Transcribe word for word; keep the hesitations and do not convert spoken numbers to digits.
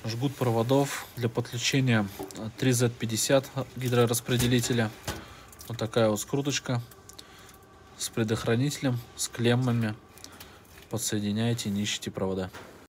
Жгут проводов для подключения три зет пятьдесят гидрораспределителя. Вот такая вот скруточка с предохранителем, с клеммами. Подсоединяете, не ищите провода.